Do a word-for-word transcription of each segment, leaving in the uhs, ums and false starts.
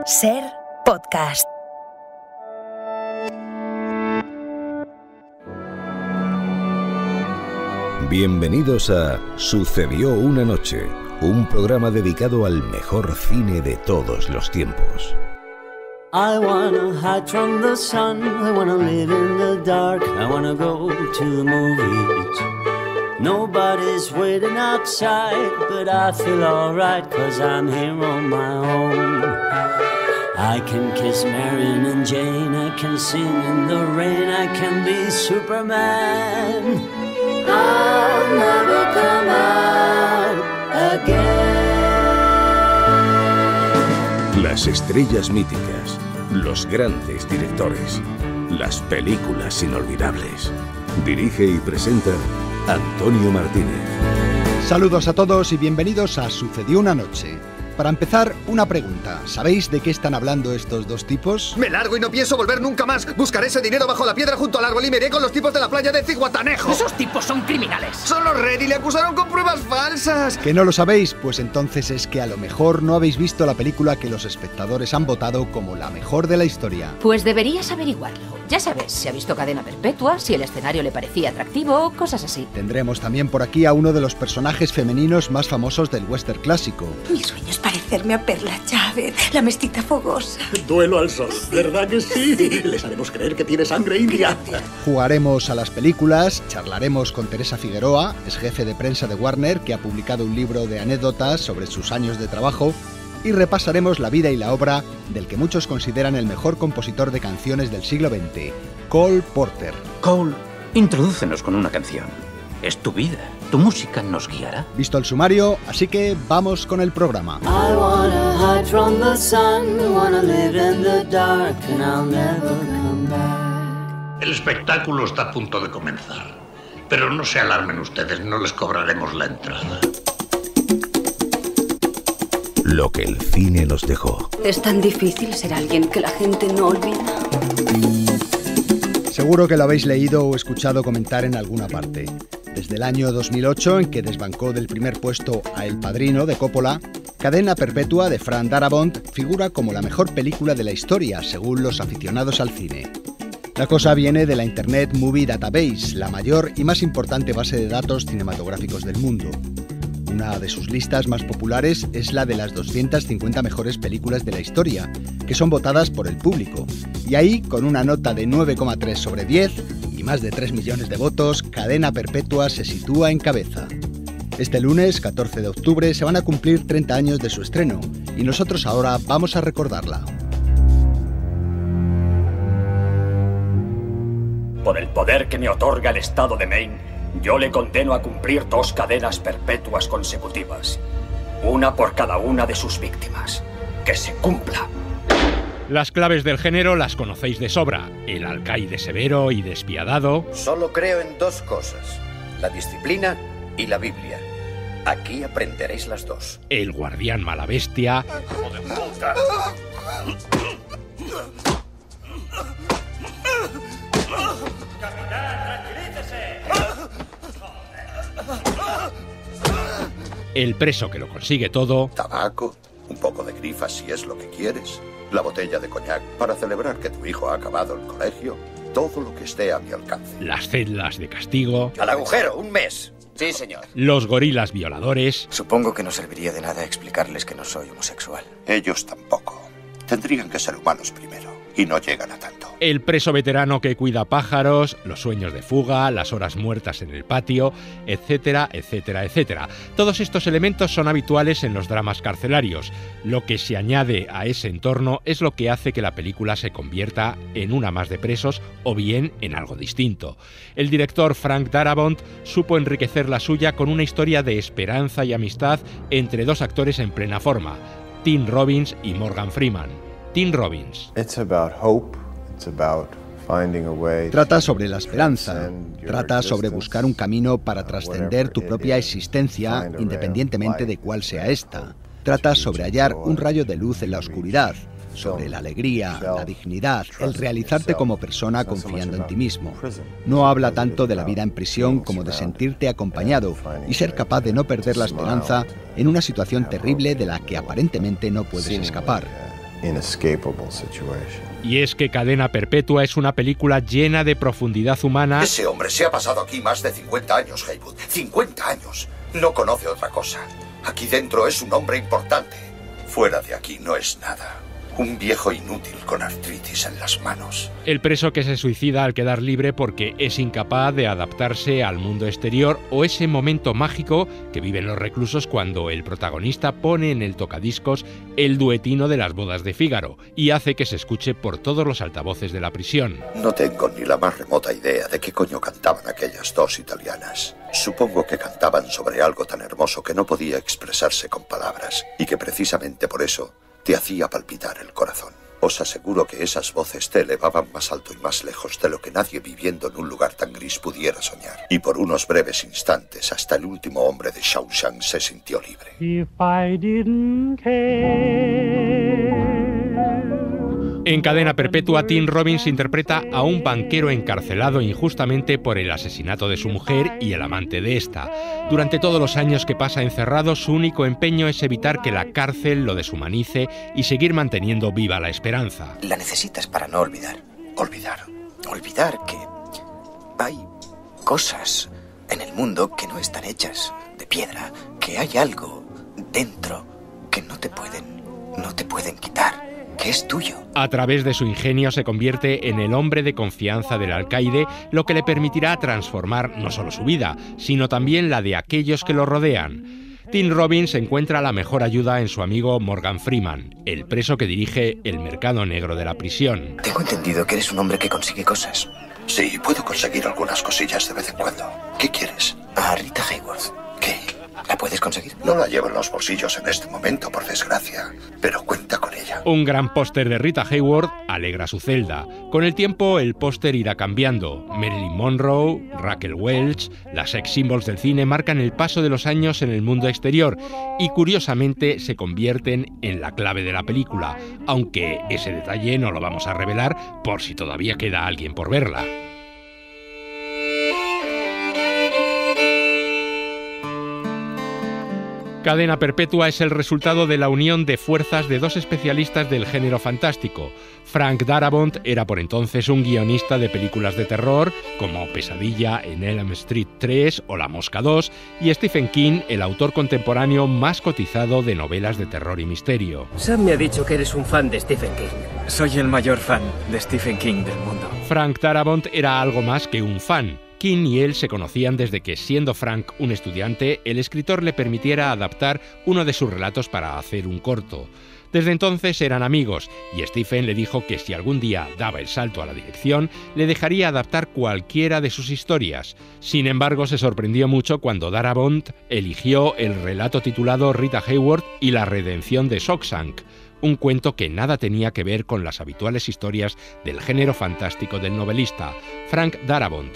Ser Podcast. Bienvenidos a Sucedió una noche, un programa dedicado al mejor cine de todos los tiempos. I wanna hide from the sun, I wanna live in the dark, I wanna go to the movies. Nobody's waiting outside, but I feel alright, cause I'm here on my own. I can kiss Marion and Jane, I can sing in the rain, I can be Superman. I'll never come out again. Las estrellas míticas, los grandes directores, las películas inolvidables. Dirige y presenta Antonio Martínez. Saludos a todos y bienvenidos a Sucedió una noche. Para empezar, una pregunta. ¿Sabéis de qué están hablando estos dos tipos? Me largo y no pienso volver nunca más. Buscaré ese dinero bajo la piedra junto al árbol y me iré con los tipos de la playa de Zihuatanejo. ¡Esos tipos son criminales! ¡Son los Red y le acusaron con pruebas falsas! ¿Que no lo sabéis? Pues entonces es que a lo mejor no habéis visto la película que los espectadores han votado como la mejor de la historia. Pues deberías averiguarlo. Ya sabes, si ha visto Cadena Perpetua, si el escenario le parecía atractivo, cosas así. Tendremos también por aquí a uno de los personajes femeninos más famosos del western clásico. Mi sueño es parecerme a Perla Chávez, la mestiza fogosa. Duelo al sol, ¿verdad que sí? Sí. Les haremos creer que tiene sangre india. Jugaremos a las películas, charlaremos con Teresa Figueroa, es jefe de prensa de Warner, que ha publicado un libro de anécdotas sobre sus años de trabajo, y repasaremos la vida y la obra del que muchos consideran el mejor compositor de canciones del siglo veinte, Cole Porter. Cole, introdúcenos con una canción. Es tu vida, tu música nos guiará. Visto el sumario, así que vamos con el programa. I wanna hide from the sun, wanna live in the dark, and I'll never come back. El espectáculo está a punto de comenzar, pero no se alarmen ustedes, no les cobraremos la entrada. Lo que el cine nos dejó. Es tan difícil ser alguien que la gente no olvida. Seguro que lo habéis leído o escuchado comentar en alguna parte. Desde el año dos mil ocho, en que desbancó del primer puesto a El Padrino de Coppola, Cadena Perpetua de Frank Darabont figura como la mejor película de la historia, según los aficionados al cine. La cosa viene de la Internet Movie Database, la mayor y más importante base de datos cinematográficos del mundo. Una de sus listas más populares es la de las doscientas cincuenta mejores películas de la historia, que son votadas por el público. Y ahí, con una nota de nueve coma tres sobre diez y más de tres millones de votos, Cadena Perpetua se sitúa en cabeza. Este lunes, catorce de octubre, se van a cumplir treinta años de su estreno, y nosotros ahora vamos a recordarla. Por el poder que me otorga el estado de Maine, yo le condeno a cumplir dos cadenas perpetuas consecutivas, una por cada una de sus víctimas. ¡Que se cumpla! Las claves del género las conocéis de sobra. El alcaide severo y despiadado. Solo creo en dos cosas: la disciplina y la Biblia. Aquí aprenderéis las dos. El guardián mala bestia. ¡Hijo de puta! El preso que lo consigue todo. Tabaco, un poco de grifa si es lo que quieres, la botella de coñac para celebrar que tu hijo ha acabado el colegio, todo lo que esté a mi alcance. Las celdas de castigo. Al agujero, un mes. Sí, señor. Los gorilas violadores. Supongo que no serviría de nada explicarles que no soy homosexual. Ellos tampoco. Tendrían que ser humanos primero, y no llegan a tanto. El preso veterano que cuida pájaros, los sueños de fuga, las horas muertas en el patio, etcétera, etcétera, etcétera. Todos estos elementos son habituales en los dramas carcelarios. Lo que se añade a ese entorno es lo que hace que la película se convierta en una más de presos o bien en algo distinto. El director Frank Darabont supo enriquecer la suya con una historia de esperanza y amistad entre dos actores en plena forma, Tim Robbins y Morgan Freeman. Tim Robbins. Trata sobre la esperanza, trata sobre buscar un camino para trascender tu propia existencia independientemente de cuál sea esta. Trata sobre hallar un rayo de luz en la oscuridad, sobre la alegría, la dignidad, el realizarte como persona confiando en ti mismo. No habla tanto de la vida en prisión como de sentirte acompañado y ser capaz de no perder la esperanza en una situación terrible de la que aparentemente no puedes escapar. inescapable situation. Y es que Cadena Perpetua es una película llena de profundidad humana. Ese hombre se ha pasado aquí más de cincuenta años, Haywood. cincuenta años. No conoce otra cosa. Aquí dentro es un hombre importante. Fuera de aquí no es nada. Un viejo inútil con artritis en las manos. El preso que se suicida al quedar libre porque es incapaz de adaptarse al mundo exterior, o ese momento mágico que viven los reclusos cuando el protagonista pone en el tocadiscos el duetino de las bodas de Fígaro y hace que se escuche por todos los altavoces de la prisión. No tengo ni la más remota idea de qué coño cantaban aquellas dos italianas. Supongo que cantaban sobre algo tan hermoso que no podía expresarse con palabras y que precisamente por eso te hacía palpitar el corazón. Os aseguro que esas voces te elevaban más alto y más lejos de lo que nadie viviendo en un lugar tan gris pudiera soñar. Y por unos breves instantes, hasta el último hombre de Shawshank se sintió libre. If I didn't care. En Cadena Perpetua, Tim Robbins interpreta a un banquero encarcelado injustamente por el asesinato de su mujer y el amante de esta. Durante todos los años que pasa encerrado, su único empeño es evitar que la cárcel lo deshumanice y seguir manteniendo viva la esperanza. La necesitas para no olvidar. Olvidar. Olvidar que hay cosas en el mundo que no están hechas de piedra, que hay algo dentro que no te pueden, no te pueden quitar. Que es tuyo. A través de su ingenio se convierte en el hombre de confianza del alcaide, lo que le permitirá transformar no solo su vida, sino también la de aquellos que lo rodean. Tim Robbins encuentra la mejor ayuda en su amigo Morgan Freeman, el preso que dirige el mercado negro de la prisión. Tengo entendido que eres un hombre que consigue cosas. Sí, puedo conseguir algunas cosillas de vez en cuando. ¿Qué quieres? A Rita Hayworth. ¿Qué? ¿La puedes conseguir? No la llevo en los bolsillos en este momento, por desgracia, pero cuenta con ella. Un gran póster de Rita Hayworth alegra su celda. Con el tiempo, el póster irá cambiando. Marilyn Monroe, Raquel Welch, las sex symbols del cine marcan el paso de los años en el mundo exterior y, curiosamente, se convierten en la clave de la película, aunque ese detalle no lo vamos a revelar por si todavía queda alguien por verla. Cadena Perpetua es el resultado de la unión de fuerzas de dos especialistas del género fantástico. Frank Darabont era por entonces un guionista de películas de terror, como Pesadilla en Elm Street tres o La Mosca dos, y Stephen King, el autor contemporáneo más cotizado de novelas de terror y misterio. Sam me ha dicho que eres un fan de Stephen King. Soy el mayor fan de Stephen King del mundo. Frank Darabont era algo más que un fan. King y él se conocían desde que, siendo Frank un estudiante, el escritor le permitiera adaptar uno de sus relatos para hacer un corto. Desde entonces eran amigos, y Stephen le dijo que si algún día daba el salto a la dirección, le dejaría adaptar cualquiera de sus historias. Sin embargo, se sorprendió mucho cuando Darabont eligió el relato titulado Rita Hayworth y la redención de Shawshank, un cuento que nada tenía que ver con las habituales historias del género fantástico del novelista, Frank Darabont.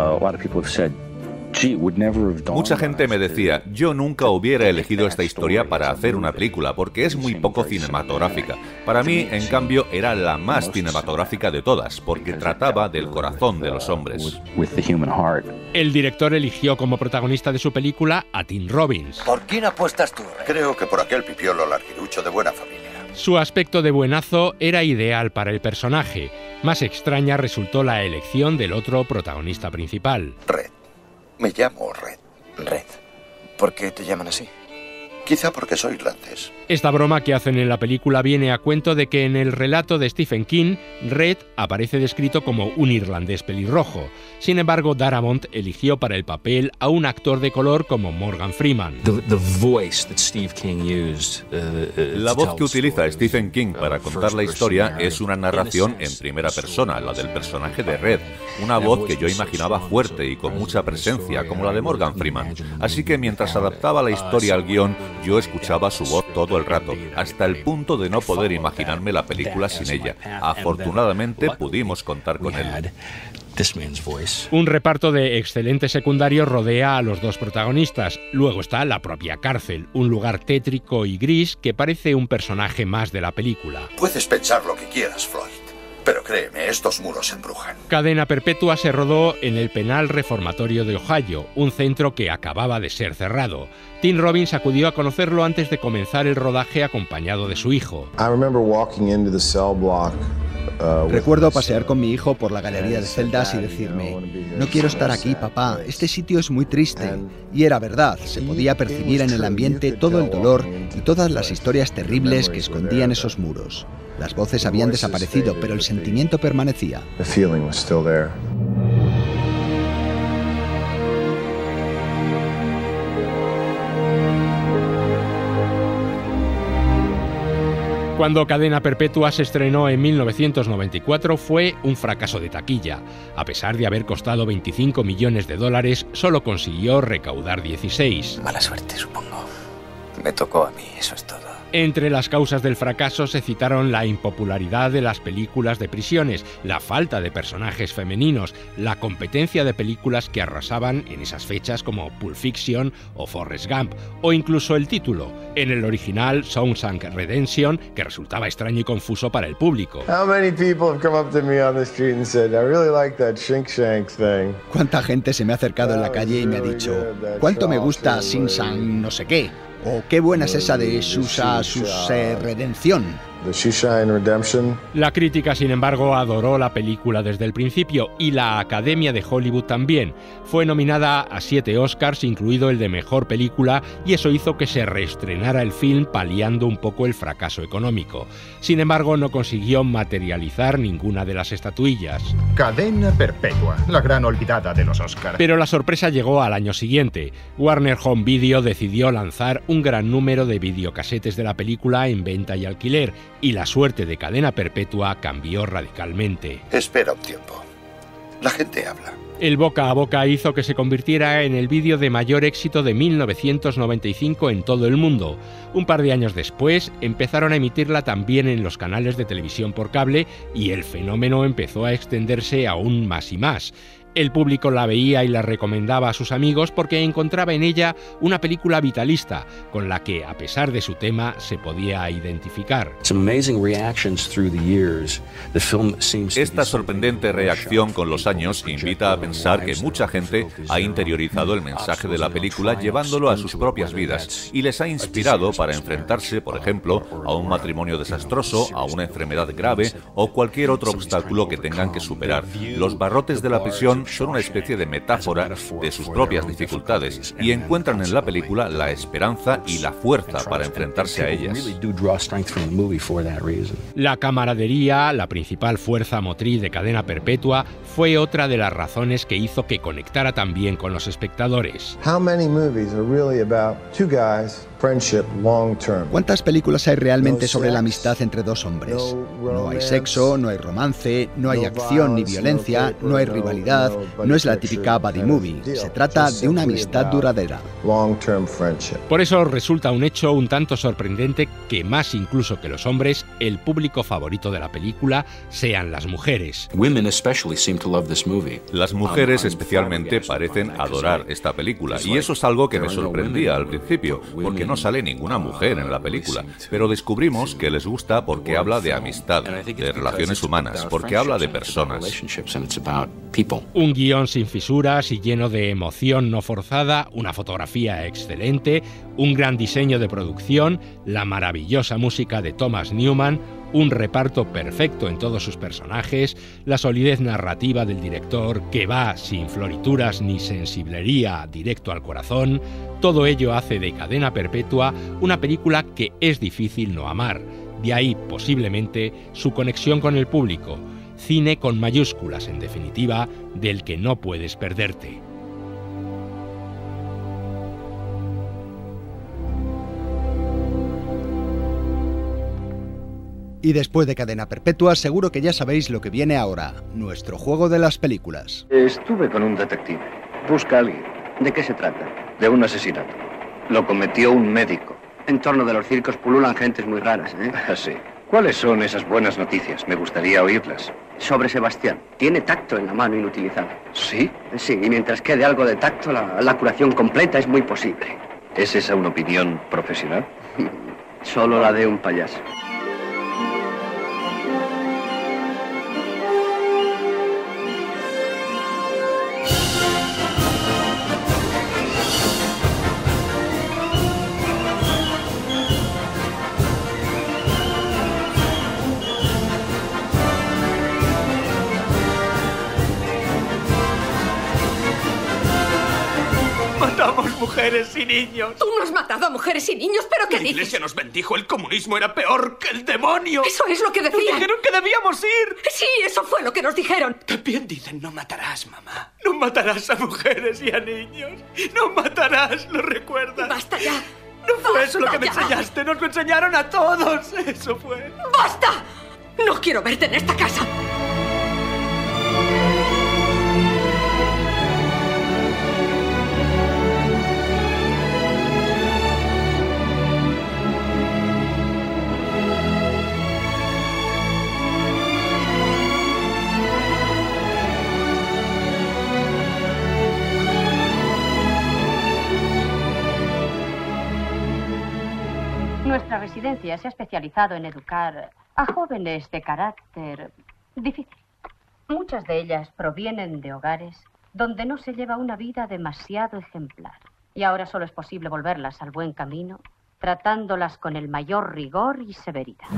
Mucha gente me decía, yo nunca hubiera elegido esta historia para hacer una película porque es muy poco cinematográfica. Para mí, en cambio, era la más cinematográfica de todas porque trataba del corazón de los hombres. El director eligió como protagonista de su película a Tim Robbins. ¿Por quién apuestas tú, Rey? Creo que por aquel pipiolo larguirucho de buena familia. Su aspecto de buenazo era ideal para el personaje. Más extraña resultó la elección del otro protagonista principal. Red. Me llamo Red. Red. ¿Por qué te llaman así? Quizá porque soy irlandés. Esta broma que hacen en la película viene a cuento de que en el relato de Stephen King, Red aparece descrito como un irlandés pelirrojo. Sin embargo, Darabont eligió para el papel a un actor de color como Morgan Freeman. La voz que utiliza Stephen King para contar la historia es una narración en primera persona, la del personaje de Red. Una voz que yo imaginaba fuerte y con mucha presencia, como la de Morgan Freeman. Así que mientras adaptaba la historia al guión, yo escuchaba su voz todo el rato, hasta el punto de no poder imaginarme la película sin ella. Afortunadamente pudimos contar con él. Un reparto de excelentes secundarios rodea a los dos protagonistas. Luego está la propia cárcel, un lugar tétrico y gris que parece un personaje más de la película. Puedes pensar lo que quieras, Floyd, Pero créeme, estos muros embrujan. Cadena Perpetua se rodó en el penal reformatorio de Ohio, un centro que acababa de ser cerrado. Tim Robbins acudió a conocerlo antes de comenzar el rodaje acompañado de su hijo. Recuerdo pasear con mi hijo por la galería de celdas y decirme: no quiero estar aquí, papá, este sitio es muy triste. Y era verdad, se podía percibir en el ambiente todo el dolor y todas las historias terribles que escondían esos muros. Las voces habían desaparecido, pero el sentimiento permanecía. Cuando Cadena Perpetua se estrenó en mil novecientos noventa y cuatro fue un fracaso de taquilla. A pesar de haber costado veinticinco millones de dólares, solo consiguió recaudar dieciséis. Mala suerte, supongo. Me tocó a mí, eso es todo. Entre las causas del fracaso se citaron la impopularidad de las películas de prisiones, la falta de personajes femeninos, la competencia de películas que arrasaban en esas fechas como Pulp Fiction o Forrest Gump, o incluso el título, en el original Shawshank Redemption, que resultaba extraño y confuso para el público. ¿Cuánta gente se me ha acercado en la calle y me ha dicho: ¿cuánto me gusta Shawshank no sé qué? O qué buena es esa de Susa, Susa Redención. La crítica, sin embargo, adoró la película desde el principio y la Academia de Hollywood también. Fue nominada a siete Oscars, incluido el de Mejor Película, y eso hizo que se reestrenara el film paliando un poco el fracaso económico. Sin embargo, no consiguió materializar ninguna de las estatuillas. Cadena Perpetua, la gran olvidada de los Oscars. Pero la sorpresa llegó al año siguiente. Warner Home Video decidió lanzar un gran número de videocasetes de la película en venta y alquiler, y la suerte de Cadena Perpetua cambió radicalmente. Espera un tiempo. La gente habla. El boca a boca hizo que se convirtiera en el vídeo de mayor éxito de mil novecientos noventa y cinco en todo el mundo. Un par de años después empezaron a emitirla también en los canales de televisión por cable y el fenómeno empezó a extenderse aún más y más. El público la veía y la recomendaba a sus amigos porque encontraba en ella una película vitalista, con la que, a pesar de su tema, se podía identificar. Esta sorprendente reacción con los años invita a pensar que mucha gente ha interiorizado el mensaje de la película llevándolo a sus propias vidas y les ha inspirado para enfrentarse, por ejemplo, a un matrimonio desastroso, a una enfermedad grave o cualquier otro obstáculo que tengan que superar. Los barrotes de la prisión son una especie de metáfora de sus propias dificultades y encuentran en la película la esperanza y la fuerza para enfrentarse a ellas. La camaradería, la principal fuerza motriz de Cadena Perpetua, fue otra de las razones que hizo que conectara también con los espectadores. ¿Cuántas películas hay realmente sobre la amistad entre dos hombres? No hay sexo, no hay romance, no hay acción ni violencia, no hay rivalidad, no es la típica buddy movie. Se trata de una amistad duradera. Por eso resulta un hecho un tanto sorprendente que, más incluso que los hombres, el público favorito de la película sean las mujeres. Las mujeres especialmente parecen adorar esta película, y eso es algo que me sorprendía al principio, porque no sale ninguna mujer en la película, pero descubrimos que les gusta porque habla de amistad, de relaciones humanas, porque habla de personas. Un guión sin fisuras y lleno de emoción no forzada, una fotografía excelente, un gran diseño de producción, la maravillosa música de Thomas Newman, un reparto perfecto en todos sus personajes, la solidez narrativa del director que va sin florituras ni sensiblería directo al corazón. Todo ello hace de Cadena Perpetua una película que es difícil no amar. De ahí, posiblemente, su conexión con el público. Cine con mayúsculas, en definitiva, del que no puedes perderte. Y después de Cadena Perpetua, seguro que ya sabéis lo que viene ahora, nuestro juego de las películas. Estuve con un detective. Busca a alguien. ¿De qué se trata? De un asesinato. Lo cometió un médico. En torno de los circos pululan gentes muy raras, ¿eh? Así. ¿Cuáles son esas buenas noticias? Me gustaría oírlas. Sobre Sebastián. Tiene tacto en la mano inutilizado. ¿Sí? Sí, y mientras quede algo de tacto, la, la curación completa es muy posible. ¿Es esa una opinión profesional? Solo la de un payaso. mujeres y niños. Tú no has matado a mujeres y niños, ¿pero qué La dices? iglesia nos bendijo, el comunismo era peor que el demonio. Eso es lo que decían. Nos dijeron que debíamos ir. Sí, eso fue lo que nos dijeron. También dicen, no matarás, mamá. No matarás a mujeres y a niños. No matarás, ¿lo recuerdas? ¡Basta ya! No fue eso lo que me ya. enseñaste, nos lo enseñaron a todos. Eso fue. ¡Basta! No quiero verte en esta casa. Nuestra residencia se ha especializado en educar a jóvenes de carácter difícil. Muchas de ellas provienen de hogares donde no se lleva una vida demasiado ejemplar. Y ahora solo es posible volverlas al buen camino, tratándolas con el mayor rigor y severidad.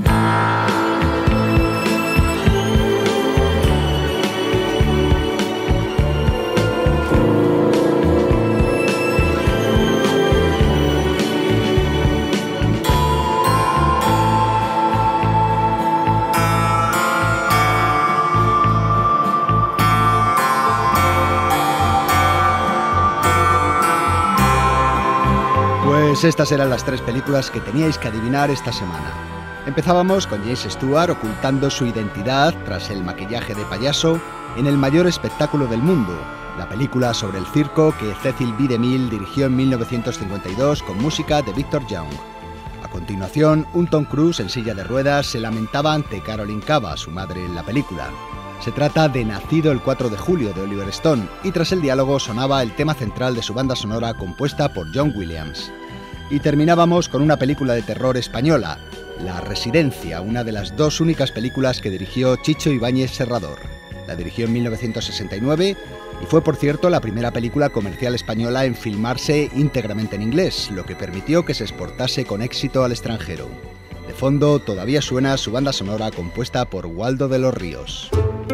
Pues estas eran las tres películas que teníais que adivinar esta semana. Empezábamos con James Stewart ocultando su identidad tras el maquillaje de payaso en el mayor espectáculo del mundo, la película sobre el circo que Cecil B. DeMille dirigió en mil novecientos cincuenta y dos con música de Victor Young. A continuación, un Tom Cruise en silla de ruedas se lamentaba ante Caroline Cava, su madre en la película. Se trata de Nacido el cuatro de julio de Oliver Stone y tras el diálogo sonaba el tema central de su banda sonora compuesta por John Williams. Y terminábamos con una película de terror española, La Residencia, una de las dos únicas películas que dirigió Chicho Ibáñez Serrador. La dirigió en mil novecientos sesenta y nueve y fue, por cierto, la primera película comercial española en filmarse íntegramente en inglés, lo que permitió que se exportase con éxito al extranjero. De fondo todavía suena su banda sonora compuesta por Waldo de los Ríos.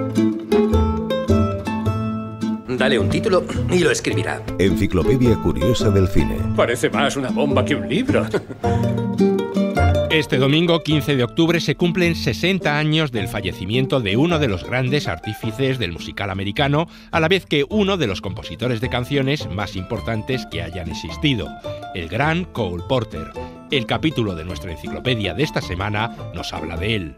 Dale un título y lo escribirá. Enciclopedia Curiosa del Cine. Parece más una bomba que un libro. Este domingo, quince de octubre, se cumplen sesenta años del fallecimiento de uno de los grandes artífices del musical americano, a la vez que uno de los compositores de canciones más importantes que hayan existido, el gran Cole Porter. El capítulo de nuestra enciclopedia de esta semana nos habla de él.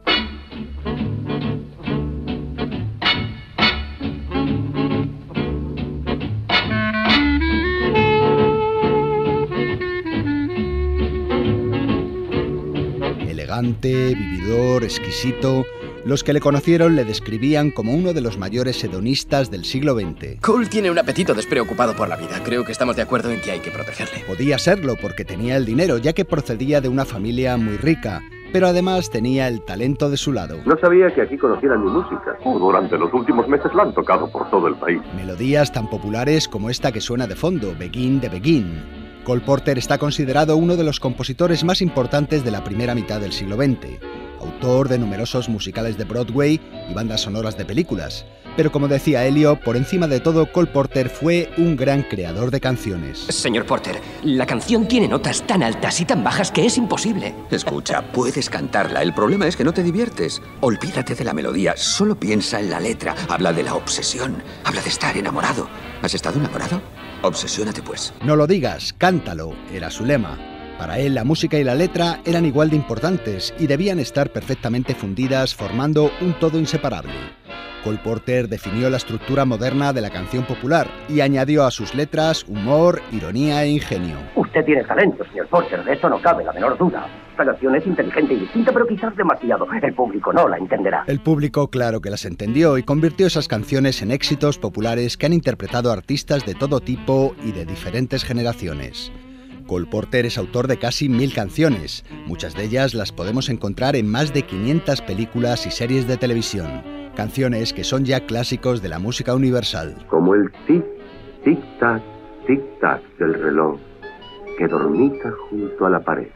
Vividor, exquisito. Los que le conocieron le describían como uno de los mayores hedonistas del siglo veinte. Cole tiene un apetito despreocupado por la vida. Creo que estamos de acuerdo en que hay que protegerle. Podía serlo porque tenía el dinero, ya que procedía de una familia muy rica, pero además tenía el talento de su lado. No sabía que aquí conocieran mi música. Oh, durante los últimos meses la han tocado por todo el país. Melodías tan populares como esta que suena de fondo, Begin de Begin. Cole Porter está considerado uno de los compositores más importantes de la primera mitad del siglo veinte, autor de numerosos musicales de Broadway y bandas sonoras de películas. Pero como decía Elio, por encima de todo, Cole Porter fue un gran creador de canciones. Señor Porter, la canción tiene notas tan altas y tan bajas que es imposible. Escucha, puedes cantarla, el problema es que no te diviertes. Olvídate de la melodía, solo piensa en la letra. Habla de la obsesión, habla de estar enamorado. ¿Has estado enamorado? Obsesiónate pues. No lo digas, cántalo, era su lema. Para él la música y la letra eran igual de importantes y debían estar perfectamente fundidas formando un todo inseparable. Cole Porter definió la estructura moderna de la canción popular y añadió a sus letras humor, ironía e ingenio. Usted tiene talento, señor Porter, de eso no cabe la menor duda. Esta canción es inteligente y distinta, pero quizás demasiado. El público no la entenderá. El público, claro que las entendió y convirtió esas canciones en éxitos populares que han interpretado artistas de todo tipo y de diferentes generaciones. Cole Porter es autor de casi mil canciones. Muchas de ellas las podemos encontrar en más de quinientas películas y series de televisión. Canciones que son ya clásicos de la música universal. Como el tic, tic, tac, tic, tac del reloj que dormita junto a la pared.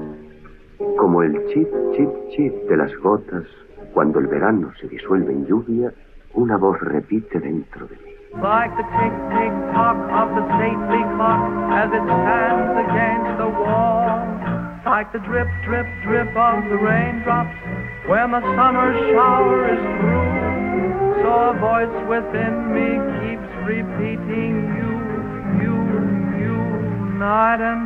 Como el chip, chip, chip de las gotas cuando el verano se disuelve en lluvia, una voz repite dentro de mí. like the tick-tick-tock of the stately clock as it stands against the wall, like the drip-drip-drip of the raindrops when the summer shower is through. So a voice within me keeps repeating you, you, you, night and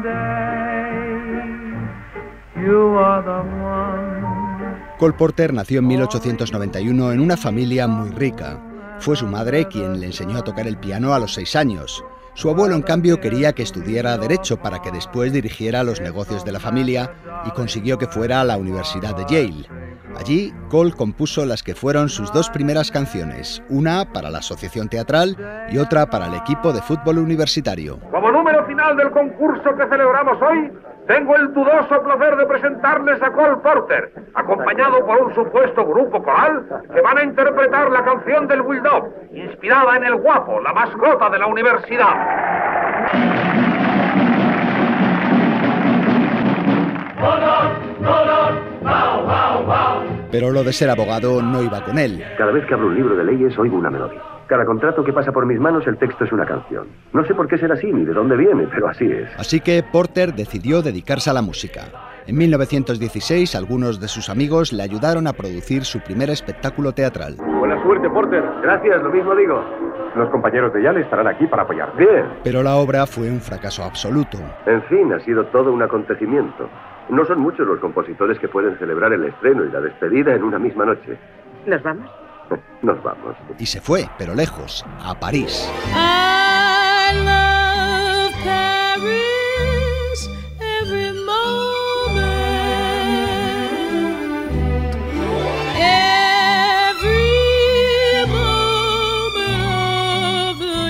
day. You are the one. Cole Porter nació en mil ochocientos noventa y uno en una familia muy rica. Fue su madre quien le enseñó a tocar el piano a los seis años. Su abuelo, en cambio, quería que estudiara Derecho para que después dirigiera los negocios de la familia y consiguió que fuera a la Universidad de Yale. Allí, Cole compuso las que fueron sus dos primeras canciones, una para la Asociación Teatral y otra para el equipo de fútbol universitario. Como número final del concurso que celebramos hoy, tengo el dudoso placer de presentarles a Cole Porter, acompañado por un supuesto grupo coral que van a interpretar la canción del Bulldog, inspirada en el Guapo, la mascota de la universidad. Pero lo de ser abogado no iba con él. Cada vez que abro un libro de leyes oigo una melodía. Cada contrato que pasa por mis manos, el texto es una canción. No sé por qué será así ni de dónde viene, pero así es. Así que Porter decidió dedicarse a la música. En mil novecientos dieciséis, algunos de sus amigos le ayudaron a producir su primer espectáculo teatral. Buena suerte, Porter. Gracias, lo mismo digo. Los compañeros de Yale estarán aquí para apoyar. Bien. Pero la obra fue un fracaso absoluto. En fin, ha sido todo un acontecimiento. No son muchos los compositores que pueden celebrar el estreno y la despedida en una misma noche. ¿Nos vamos? Nos vamos. Y se fue, pero lejos, a París. I love Paris every moment, every moment of the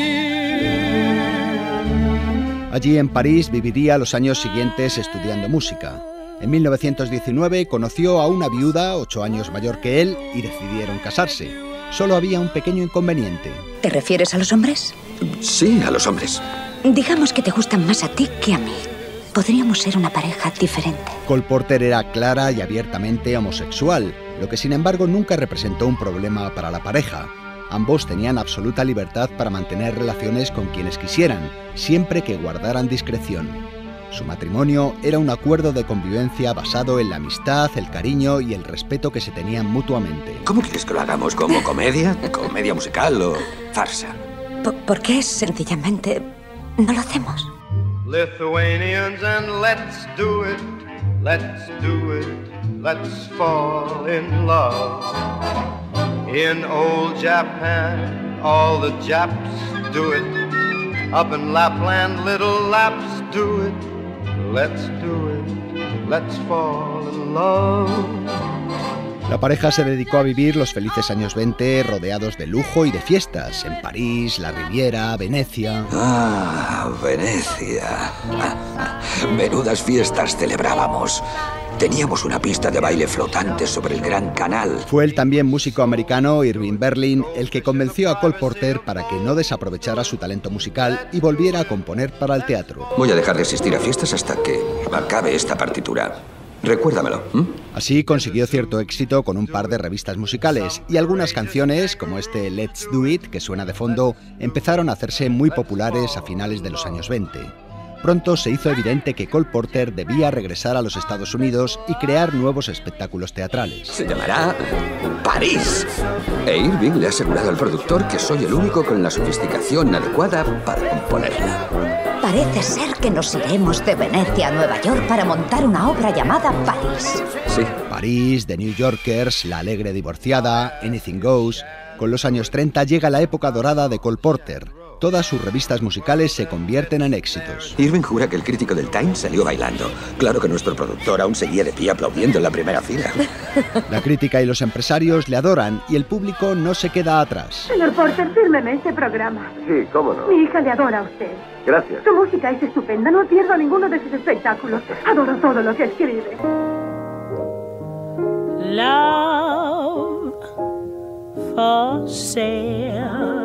year. Allí en París viviría los años siguientes estudiando música. En mil novecientos diecinueve conoció a una viuda ocho años mayor que él y decidieron casarse. Solo había un pequeño inconveniente. ¿Te refieres a los hombres? Sí, a los hombres. Digamos que te gustan más a ti que a mí. Podríamos ser una pareja diferente. Cole Porter era clara y abiertamente homosexual, lo que sin embargo nunca representó un problema para la pareja. Ambos tenían absoluta libertad para mantener relaciones con quienes quisieran, siempre que guardaran discreción. Su matrimonio era un acuerdo de convivencia basado en la amistad, el cariño y el respeto que se tenían mutuamente. ¿Cómo quieres que lo hagamos? ¿Como comedia? ¿Comedia musical o farsa? ¿Por, ¿por qué sencillamente no lo hacemos? Lithuanians and let's do it, let's do it, let's fall in love. In old Japan, all the Japs do it. Up in Lapland, little Laps do it. Let's do it, let's fall in love. La pareja se dedicó a vivir los felices años veinte rodeados de lujo y de fiestas, en París, la Riviera, Venecia. Ah, Venecia. Menudas fiestas celebrábamos. Teníamos una pista de baile flotante sobre el Gran Canal. Fue el también músico americano Irving Berlin el que convenció a Cole Porter para que no desaprovechara su talento musical y volviera a componer para el teatro. Voy a dejar de asistir a fiestas hasta que acabe esta partitura. Recuérdamelo. ¿Mm? Así consiguió cierto éxito con un par de revistas musicales y algunas canciones, como este Let's Do It, que suena de fondo, empezaron a hacerse muy populares a finales de los años veinte. Pronto se hizo evidente que Cole Porter debía regresar a los Estados Unidos y crear nuevos espectáculos teatrales. Se llamará París. E Irving le ha asegurado al productor que soy el único con la sofisticación adecuada para componerla. Parece ser que nos iremos de Venecia a Nueva York para montar una obra llamada París. Sí. París, The New Yorkers, La alegre divorciada, Anything Goes. Con los años treinta llega la época dorada de Cole Porter. Todas sus revistas musicales se convierten en éxitos. Irving jura que el crítico del Times salió bailando. Claro que nuestro productor aún seguía de pie aplaudiendo en la primera fila. La crítica y los empresarios le adoran y el público no se queda atrás. Señor Porter, fírmeme este programa. Sí, cómo no. Mi hija le adora a usted. Gracias. Su música es estupenda, no pierdo ninguno de sus espectáculos. Adoro todo lo que escribe. Love for sale.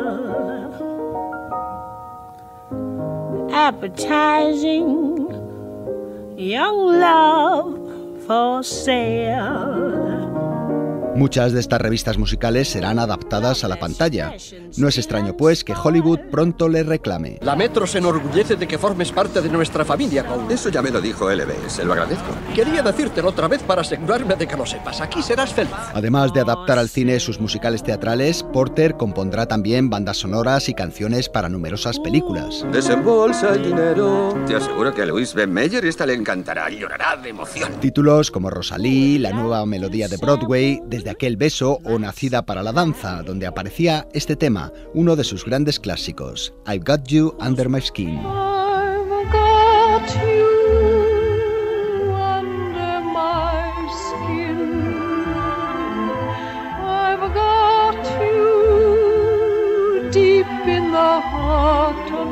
Appetizing young love for sale. Muchas de estas revistas musicales serán adaptadas a la pantalla. No es extraño, pues, que Hollywood pronto le reclame. La Metro se enorgullece de que formes parte de nuestra familia, Cole. Eso ya me lo dijo L B, se lo agradezco. Quería decírtelo otra vez para asegurarme de que lo sepas. Aquí serás feliz. Además de adaptar al cine sus musicales teatrales, Porter compondrá también bandas sonoras y canciones para numerosas películas. Desembolsa el dinero. Te aseguro que a Louise B. Mayer esta le encantará y llorará de emoción. Títulos como Rosalie, la nueva melodía de Broadway, Desde aquel beso o Nacida para la danza, donde aparecía este tema, uno de sus grandes clásicos, I've Got You Under My Skin. I've got you under my skin. I've got you deep in the heart of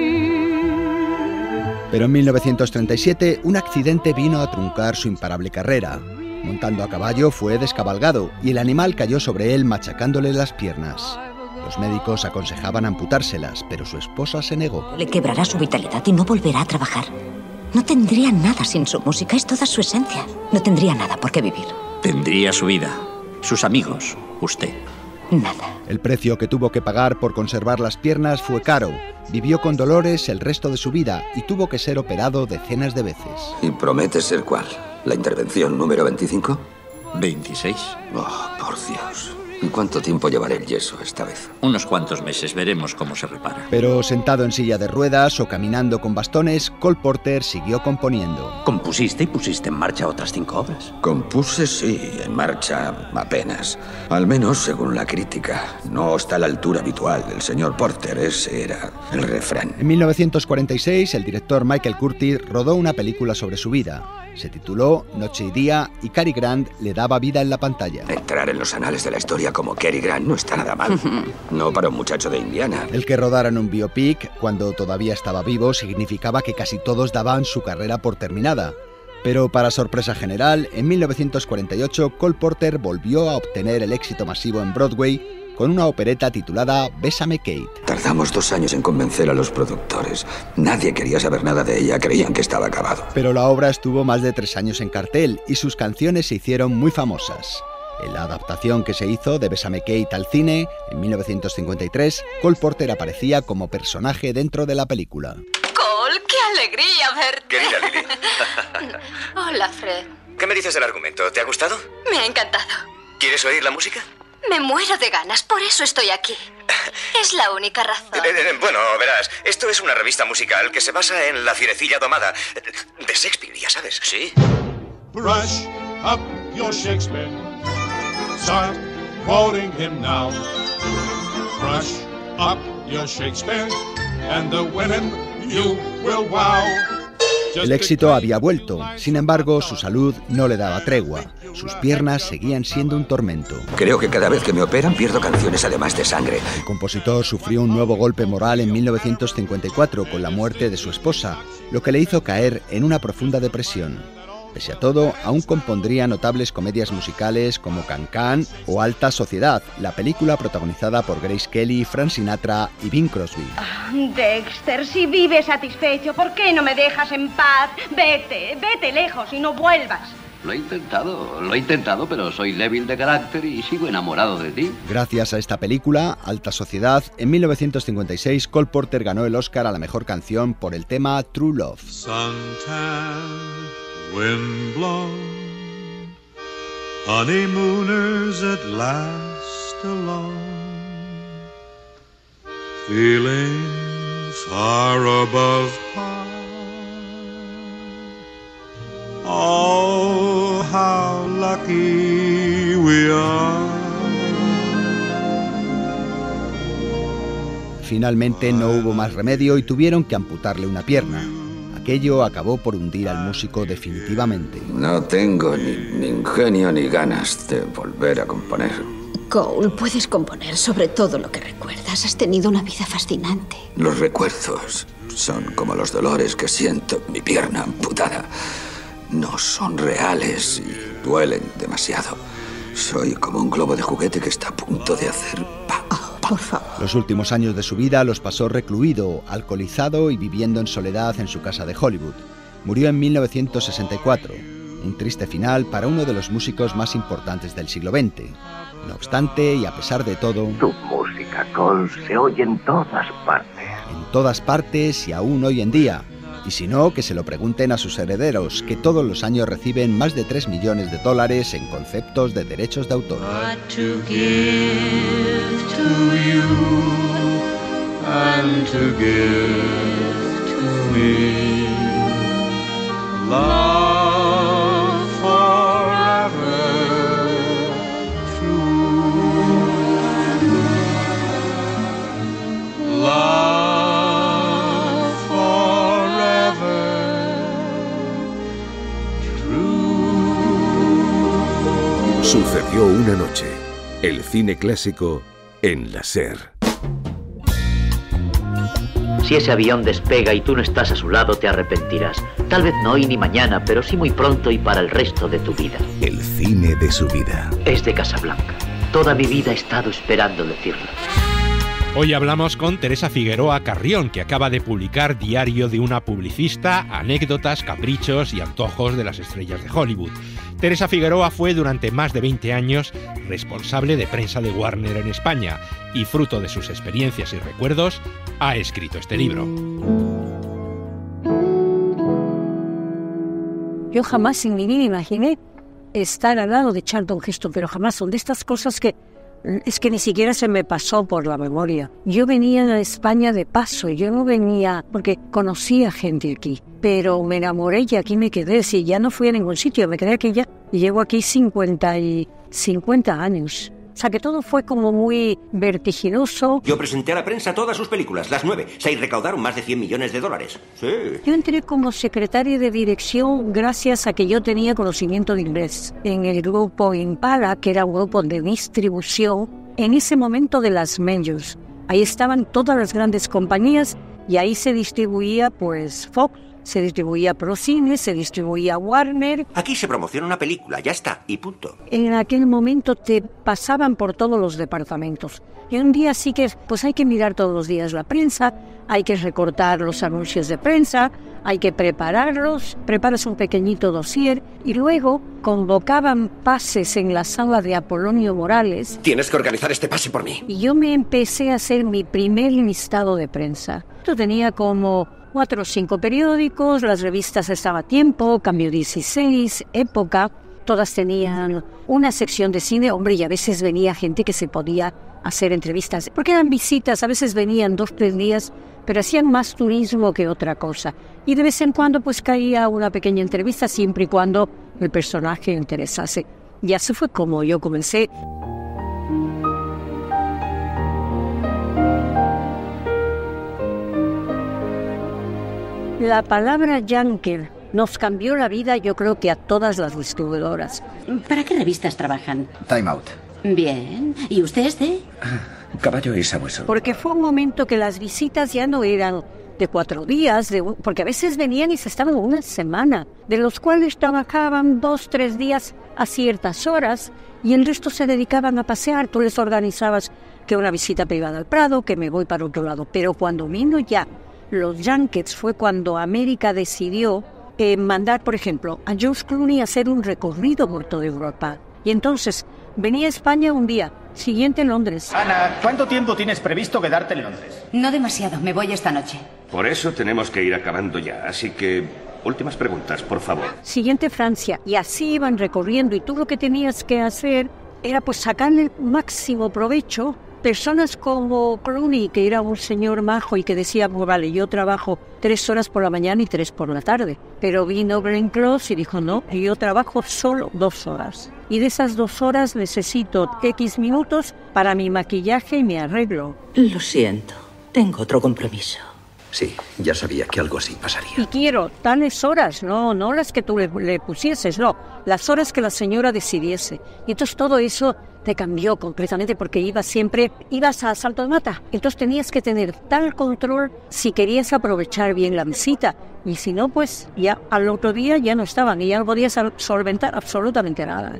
me. Pero en mil novecientos treinta y siete un accidente vino a truncar su imparable carrera. Montando a caballo fue descabalgado y el animal cayó sobre él machacándole las piernas. Los médicos aconsejaban amputárselas, pero su esposa se negó. Le quebrará su vitalidad y no volverá a trabajar. No tendría nada sin su música, es toda su esencia. No tendría nada por qué vivir. Tendría su vida, sus amigos, usted. Nada. El precio que tuvo que pagar por conservar las piernas fue caro. Vivió con dolores el resto de su vida y tuvo que ser operado decenas de veces. ¿Y promete ser cuál? ¿La intervención número veinticinco? veintiséis. Oh, por Dios. ¿Y cuánto tiempo llevará el yeso esta vez? Unos cuantos meses, veremos cómo se repara. Pero sentado en silla de ruedas o caminando con bastones, Cole Porter siguió componiendo. ¿Compusiste y pusiste en marcha otras cinco obras? Compuse, sí, en marcha apenas. Al menos según la crítica. No está a la altura habitual del señor Porter, ese era el refrán. En mil novecientos cuarenta y seis, el director Michael Curtiz rodó una película sobre su vida. Se tituló Noche y Día y Cary Grant le daba vida en la pantalla. Entrar en los anales de la historia como Cary Grant no está nada mal. No para un muchacho de Indiana. El que rodaran un biopic cuando todavía estaba vivo significaba que casi todos daban su carrera por terminada. Pero para sorpresa general, en mil novecientos cuarenta y ocho Cole Porter volvió a obtener el éxito masivo en Broadway con una opereta titulada Bésame Kate. Tardamos dos años en convencer a los productores. Nadie quería saber nada de ella, creían que estaba acabado. Pero la obra estuvo más de tres años en cartel y sus canciones se hicieron muy famosas. En la adaptación que se hizo de Bésame Kate al cine, en mil novecientos cincuenta y tres, Cole Porter aparecía como personaje dentro de la película. Cole, qué alegría verte. Querida Lily. Hola, Fred. ¿Qué me dices del argumento? ¿Te ha gustado? Me ha encantado. ¿Quieres oír la música? Me muero de ganas, por eso estoy aquí. Es la única razón. Eh, eh, bueno, verás, esto es una revista musical que se basa en La Fierecilla Domada. De Shakespeare, ya sabes. Sí. Brush up your Shakespeare. Start quoting him now. Brush up your Shakespeare and the women you will wow. El éxito había vuelto, sin embargo, su salud no le daba tregua. Sus piernas seguían siendo un tormento. Creo que cada vez que me operan pierdo canciones además de sangre. El compositor sufrió un nuevo golpe moral en mil novecientos cincuenta y cuatro con la muerte de su esposa, lo que le hizo caer en una profunda depresión. Pese a todo, aún compondría notables comedias musicales como Can-Can o Alta Sociedad, la película protagonizada por Grace Kelly, Frank Sinatra y Bing Crosby. Dexter, si vives satisfecho, ¿por qué no me dejas en paz? Vete, vete lejos y no vuelvas. Lo he intentado, lo he intentado, pero soy débil de carácter y sigo enamorado de ti. Gracias a esta película, Alta Sociedad, en mil novecientos cincuenta y seis, Cole Porter ganó el Oscar a la mejor canción por el tema True Love. Suntan, wind blown, honeymooners at last alone, feeling far above par. Oh, how lucky we are. Finalmente no hubo más remedio y tuvieron que amputarle una pierna. Aquello acabó por hundir al músico definitivamente. No tengo ni, ni ingenio ni ganas de volver a componer. Cole, puedes componer sobre todo lo que recuerdas. Has tenido una vida fascinante. Los recuerdos son como los dolores que siento en mi pierna amputada. No son reales y duelen demasiado. Soy como un globo de juguete que está a punto de hacer pa, pa. Por favor. Los últimos años de su vida los pasó recluido, alcoholizado y viviendo en soledad en su casa de Hollywood. Murió en mil novecientos sesenta y cuatro. Un triste final para uno de los músicos más importantes del siglo veinte. No obstante, y a pesar de todo... Tu música, Cole, se oye en todas partes. En todas partes y aún hoy en día. Y si no, que se lo pregunten a sus herederos, que todos los años reciben más de tres millones de dólares en conceptos de derechos de autor. To give to you and to give to me love forever true, love forever true. Sucedió una noche. El cine clásico en la SER. Si ese avión despega y tú no estás a su lado, te arrepentirás. Tal vez no hoy ni mañana, pero sí muy pronto y para el resto de tu vida. El cine de su vida. Es de Casablanca. Toda mi vida he estado esperando decirlo. Hoy hablamos con Teresa Figueroa Carrión, que acaba de publicar Diario de una publicista, anécdotas, caprichos y antojos de las estrellas de Hollywood. Teresa Figueroa fue durante más de veinte años responsable de prensa de Warner en España y, fruto de sus experiencias y recuerdos, ha escrito este libro. Yo jamás en mi vida imaginé estar al lado de Charlton Heston, pero jamás. Son de estas cosas que es que ni siquiera se me pasó por la memoria. Yo venía a España de paso, yo no venía porque conocía gente aquí, pero me enamoré y aquí me quedé. Si ya no fui a ningún sitio, me quedé aquí ya y llevo aquí cincuenta y cincuenta años. O sea que todo fue como muy vertiginoso. Yo presenté a la prensa todas sus películas, las nueve. Seis recaudaron más de cien millones de dólares. Sí. Yo entré como secretaria de dirección gracias a que yo tenía conocimiento de inglés. En el grupo Impala, que era un grupo de distribución, en ese momento de las majors. Ahí estaban todas las grandes compañías y ahí se distribuía pues Fox, se distribuía Procine, se distribuía Warner. Aquí se promociona una película, ya está, y punto. En aquel momento te pasaban por todos los departamentos. Y un día sí que, pues hay que mirar todos los días la prensa, hay que recortar los anuncios de prensa, hay que prepararlos, preparas un pequeñito dossier y luego convocaban pases en la sala de Apolonio Morales. Tienes que organizar este pase por mí. Y yo me empecé a hacer mi primer listado de prensa. Yo tenía como cuatro o cinco periódicos, las revistas Estaba a Tiempo, Cambio dieciséis, Época, todas tenían una sección de cine, hombre, y a veces venía gente que se podía hacer entrevistas, porque eran visitas, a veces venían dos, tres días, pero hacían más turismo que otra cosa. Y de vez en cuando pues caía una pequeña entrevista, siempre y cuando el personaje interesase. Y así fue como yo comencé. La palabra Yanker nos cambió la vida, yo creo que a todas las distribuidoras. ¿Para qué revistas trabajan? Time Out. Bien. ¿Y usted es de...? Caballo y Sabueso. Porque fue un momento que las visitas ya no eran de cuatro días, de, porque a veces venían y se estaban una semana, de los cuales trabajaban dos, tres días a ciertas horas y el resto se dedicaban a pasear. Tú les organizabas que una visita privada al Prado, que me voy para otro lado. Pero cuando vino ya los junkets fue cuando América decidió eh, mandar, por ejemplo, a George Clooney a hacer un recorrido por toda Europa. Y entonces venía a España un día, siguiente en Londres. Ana, ¿cuánto tiempo tienes previsto quedarte en Londres? No demasiado, me voy esta noche. Por eso tenemos que ir acabando ya, así que últimas preguntas, por favor. Siguiente Francia, y así iban recorriendo y tú lo que tenías que hacer era pues sacarle el máximo provecho. Personas como Clooney, que era un señor majo y que decía, pues vale, yo trabajo tres horas por la mañana y tres por la tarde. Pero vino Glenn Close y dijo, no, yo trabajo solo dos horas. Y de esas dos horas necesito X minutos para mi maquillaje y mi arreglo. Lo siento, tengo otro compromiso. Sí, ya sabía que algo así pasaría. Y quiero tales horas, no, no las que tú le, le pusieses, no, las horas que la señora decidiese. Y entonces todo eso te cambió completamente porque ibas siempre, ibas a Salto de Mata. Entonces tenías que tener tal control si querías aprovechar bien la visita. Y si no, pues ya al otro día ya no estaban y ya no podías solventar absolutamente nada.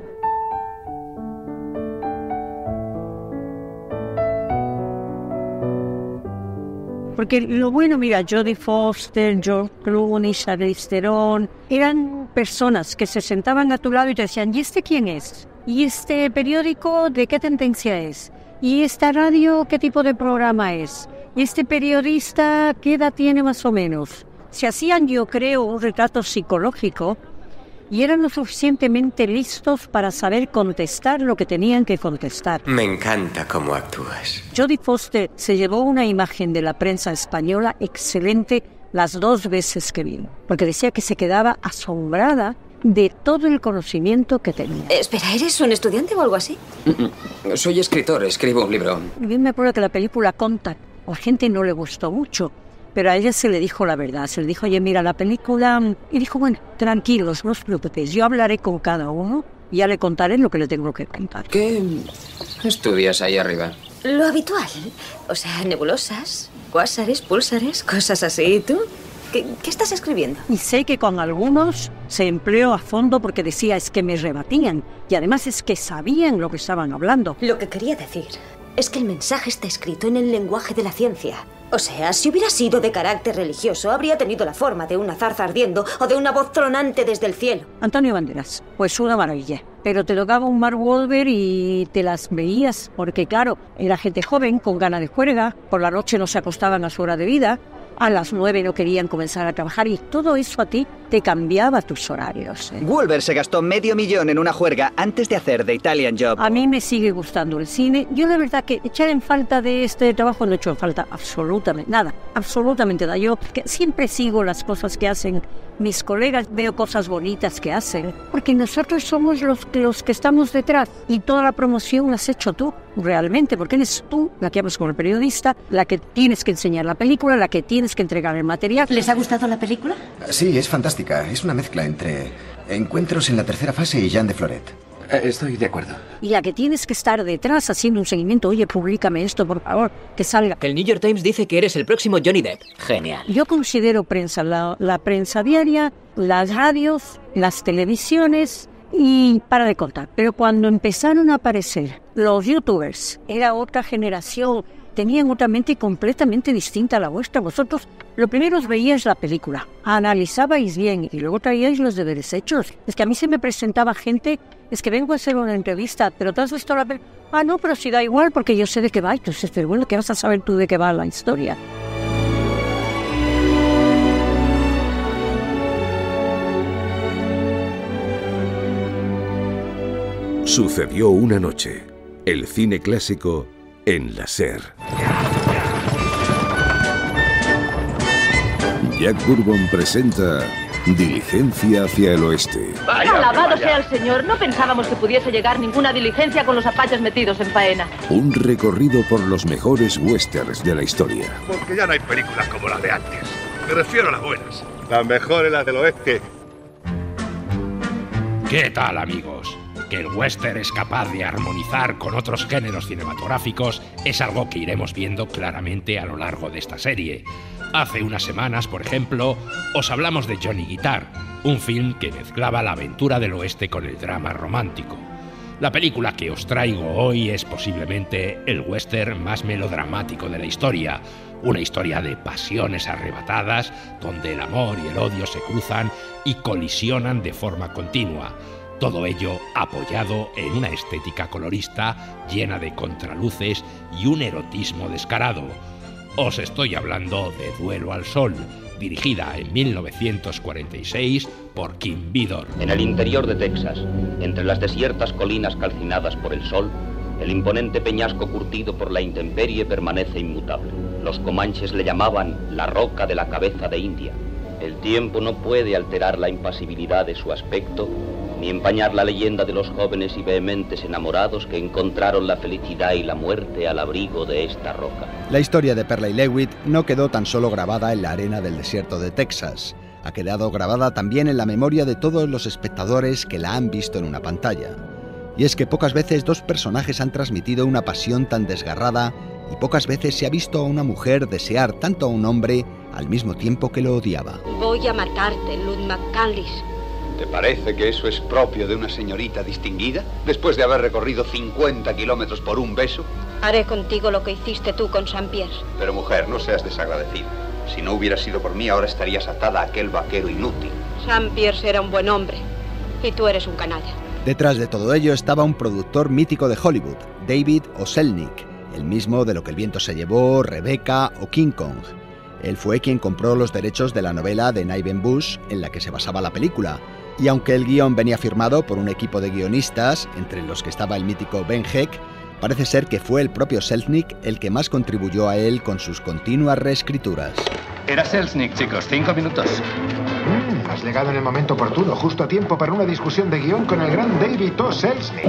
Porque lo bueno, mira, Jodie Foster, George Clooney, Charlize Theron, eran personas que se sentaban a tu lado y te decían, ¿y este quién es? ¿Y este periódico de qué tendencia es? ¿Y esta radio qué tipo de programa es? ¿Y este periodista qué edad tiene más o menos? Se hacían, yo creo, un retrato psicológico y eran lo suficientemente listos para saber contestar lo que tenían que contestar. Me encanta cómo actúas. Jodie Foster se llevó una imagen de la prensa española excelente las dos veces que vino, porque decía que se quedaba asombrada de todo el conocimiento que tenía. Espera, ¿eres un estudiante o algo así? Mm-mm. Soy escritor, escribo un libro. Bien me acuerdo que la película Contact a la gente no le gustó mucho, pero a ella se le dijo la verdad. Se le dijo, oye, mira la película... Y dijo, bueno, tranquilos, no os preocupéis, yo hablaré con cada uno y ya le contaré lo que le tengo que contar. ¿Qué estudias ahí arriba? Lo habitual. O sea, nebulosas, cuásares, púlsares, cosas así. ¿Y tú? ¿Qué, ¿Qué estás escribiendo? Y sé que con algunos se empleó a fondo porque decía es que me rebatían y además es que sabían lo que estaban hablando. Lo que quería decir es que el mensaje está escrito en el lenguaje de la ciencia. O sea, si hubiera sido de carácter religioso, habría tenido la forma de una zarza ardiendo o de una voz tronante desde el cielo. Antonio Banderas, pues una maravilla. Pero te tocaba un Mark Wahlberg y te las veías, porque claro, era gente joven, con ganas de juerga, por la noche no se acostaban a su hora de vida, a las nueve no querían comenzar a trabajar y todo eso a ti te cambiaba tus horarios. ¿eh? Wahlberg se gastó medio millón en una juerga antes de hacer The Italian Job. A mí me sigue gustando el cine. Yo la verdad que echar en falta de este trabajo no he hecho en falta absolutamente nada, absolutamente nada. Yo que siempre sigo las cosas que hacen mis colegas, veo cosas bonitas que hacen, porque nosotros somos los, los que estamos detrás y toda la promoción la has hecho tú, realmente, porque eres tú la que hablas con el periodista, la que tienes que enseñar la película, la que tienes que entregar el material. ¿Les ha gustado la película? Sí, es fantástica. Es una mezcla entre Encuentros en la tercera fase y Jean de Floret. Estoy de acuerdo. Y la que tienes que estar detrás haciendo un seguimiento, oye, públicame esto, por favor, que salga. Que el New York Times dice que eres el próximo Johnny Depp. Genial. Yo considero prensa, la, la prensa diaria, las radios, las televisiones y para de contar. Pero cuando empezaron a aparecer los youtubers, era otra generación, tenían otra mente completamente distinta a la vuestra. Vosotros lo primero os veíais la película, analizabais bien y luego traíais los deberes hechos. Es que a mí se me presentaba gente, es que vengo a hacer una entrevista, pero ¿te has visto la película? Ah, no, pero si da igual porque yo sé de qué va. Entonces, pero bueno, ¿qué vas a saber tú de qué va la historia? Sucedió una noche. El cine clásico en la SER. Jack Bourbon presenta Diligencia hacia el oeste. Vaya, alabado sea el Señor. No pensábamos que pudiese llegar ninguna diligencia con los apaches metidos en faena. Un recorrido por los mejores westerns de la historia. Porque ya no hay películas como las de antes. Me refiero a las buenas. Las mejores, las del oeste. ¿Qué tal, amigos? Que el western es capaz de armonizar con otros géneros cinematográficos es algo que iremos viendo claramente a lo largo de esta serie. Hace unas semanas, por ejemplo, os hablamos de Johnny Guitar, un film que mezclaba la aventura del oeste con el drama romántico. La película que os traigo hoy es posiblemente el western más melodramático de la historia, una historia de pasiones arrebatadas donde el amor y el odio se cruzan y colisionan de forma continua. Todo ello apoyado en una estética colorista llena de contraluces y un erotismo descarado. Os estoy hablando de Duelo al Sol, dirigida en mil novecientos cuarenta y seis por Kim Vidor. En el interior de Texas, entre las desiertas colinas calcinadas por el sol, el imponente peñasco curtido por la intemperie permanece inmutable. Los comanches le llamaban la roca de la cabeza de India. El tiempo no puede alterar la impasibilidad de su aspecto, ni empañar la leyenda de los jóvenes y vehementes enamorados que encontraron la felicidad y la muerte al abrigo de esta roca. La historia de Perla y Lewitt no quedó tan solo grabada en la arena del desierto de Texas, ha quedado grabada también en la memoria de todos los espectadores que la han visto en una pantalla. Y es que pocas veces dos personajes han transmitido una pasión tan desgarrada y pocas veces se ha visto a una mujer desear tanto a un hombre al mismo tiempo que lo odiaba. Voy a matarte, Lud McCandless. ¿Te parece que eso es propio de una señorita distinguida? Después de haber recorrido cincuenta kilómetros por un beso. Haré contigo lo que hiciste tú con Saint-Pierre. Pero mujer, no seas desagradecida. Si no hubiera sido por mí, ahora estarías atada a aquel vaquero inútil. Sam Pierce era un buen hombre y tú eres un canalla. Detrás de todo ello estaba un productor mítico de Hollywood, David O. Selznick, el mismo de Lo que el viento se llevó, Rebecca o King Kong. Él fue quien compró los derechos de la novela de Niven Bush en la que se basaba la película, y aunque el guión venía firmado por un equipo de guionistas, entre los que estaba el mítico Ben Heck, parece ser que fue el propio Selznick el que más contribuyó a él con sus continuas reescrituras. Era Selznick, chicos, cinco minutos. Mm, has llegado en el momento oportuno, justo a tiempo para una discusión de guión con el gran David O. Selznick.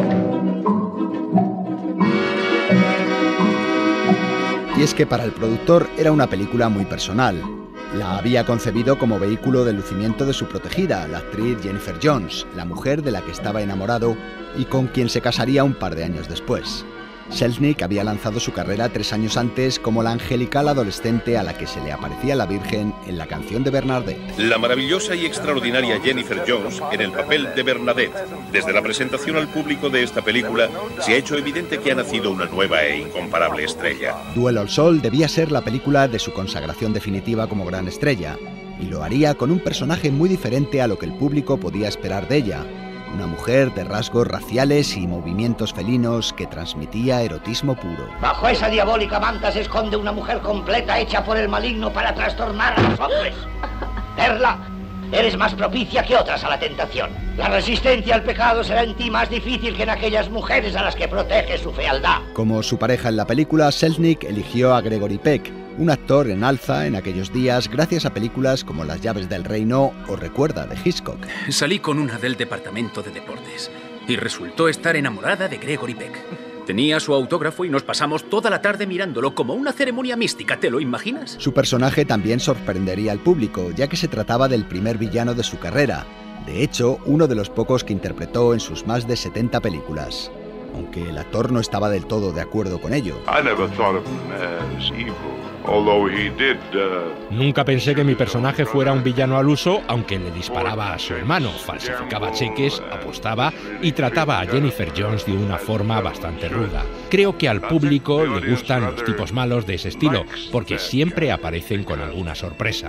Y es que para el productor era una película muy personal. La había concebido como vehículo de lucimiento de su protegida, la actriz Jennifer Jones, la mujer de la que estaba enamorado y con quien se casaría un par de años después. Selznick había lanzado su carrera tres años antes como la angelical adolescente a la que se le aparecía la Virgen en la canción de Bernadette. La maravillosa y extraordinaria Jennifer Jones en el papel de Bernadette. Desde la presentación al público de esta película se ha hecho evidente que ha nacido una nueva e incomparable estrella. Duelo al Sol debía ser la película de su consagración definitiva como gran estrella, y lo haría con un personaje muy diferente a lo que el público podía esperar de ella. Una mujer de rasgos raciales y movimientos felinos que transmitía erotismo puro. Bajo esa diabólica manta se esconde una mujer completa hecha por el maligno para trastornar a los hombres. Perla, eres más propicia que otras a la tentación. La resistencia al pecado será en ti más difícil que en aquellas mujeres a las que protege su fealdad. Como su pareja en la película, Selznick eligió a Gregory Peck, un actor en alza en aquellos días gracias a películas como Las llaves del reino o Recuerda de Hitchcock. Salí con una del departamento de deportes y resultó estar enamorada de Gregory Peck. Tenía su autógrafo y nos pasamos toda la tarde mirándolo como una ceremonia mística, ¿te lo imaginas? Su personaje también sorprendería al público, ya que se trataba del primer villano de su carrera. De hecho, uno de los pocos que interpretó en sus más de setenta películas. Aunque el actor no estaba del todo de acuerdo con ello. I never thought of him as evil. Although he did, uh... Nunca pensé que mi personaje fuera un villano al uso, aunque le disparaba a su hermano, falsificaba cheques, apostaba y trataba a Jennifer Jones de una forma bastante ruda. Creo que al público le gustan los tipos malos de ese estilo, porque siempre aparecen con alguna sorpresa.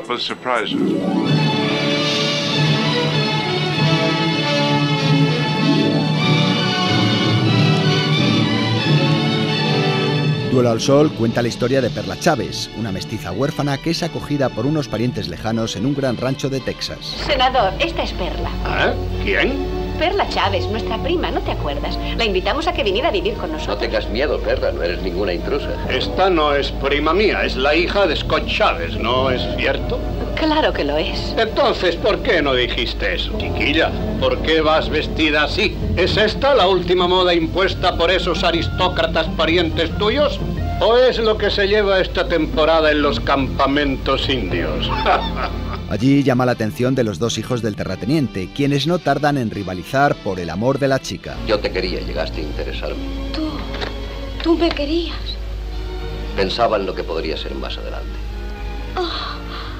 Duelo al Sol cuenta la historia de Perla Chávez, una mestiza huérfana que es acogida por unos parientes lejanos en un gran rancho de Texas. Senador, esta es Perla. ¿Ah? ¿Quién? Perla Chávez, nuestra prima, ¿no te acuerdas? La invitamos a que viniera a vivir con nosotros. No tengas miedo, Perla, no eres ninguna intrusa. Esta no es prima mía, es la hija de Scott Chávez, ¿no es cierto? Claro que lo es. Entonces, ¿por qué no dijiste eso? Chiquilla, ¿por qué vas vestida así? ¿Es esta la última moda impuesta por esos aristócratas parientes tuyos? ¿O es lo que se lleva esta temporada en los campamentos indios? Allí llama la atención de los dos hijos del terrateniente, quienes no tardan en rivalizar por el amor de la chica. Yo te quería, llegaste a interesarme. Tú, tú me querías. Pensaba en lo que podría ser más adelante. Oh,